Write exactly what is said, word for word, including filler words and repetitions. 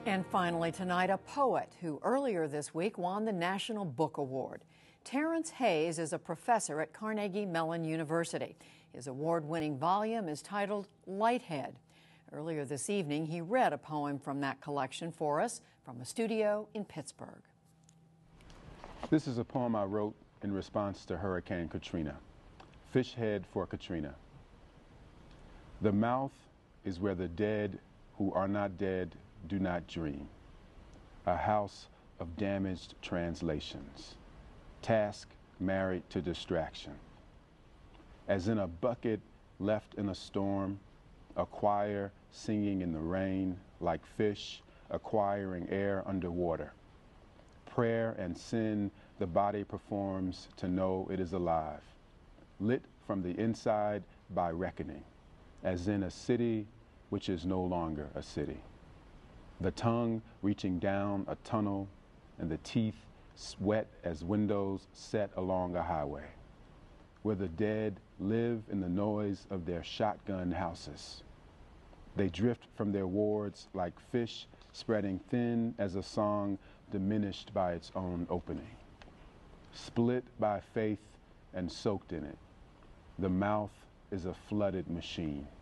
And finally tonight, a poet who earlier this week won the National Book Award. Terrance Hayes is a professor at Carnegie Mellon University. His award-winning volume is titled Lighthead. Earlier this evening, he read a poem from that collection for us from a studio in Pittsburgh. This is a poem I wrote in response to Hurricane Katrina. Fish head for Katrina. The mouth is where the dead who are not dead do not dream. A house of damaged translations. Task married to distraction. As in a bucket left in a storm, a choir singing in the rain, like fish acquiring air underwater. Prayer and sin the body performs to know it is alive. Lit from the inside by reckoning, as in a city which is no longer a city. The tongue reaching down a tunnel, and the teeth wet as windows set along a highway, where the dead live in the noise of their shotgun houses. They drift from their wards like fish spreading thin as a song diminished by its own opening. Split by faith and soaked in it, the mouth is a flooded machine.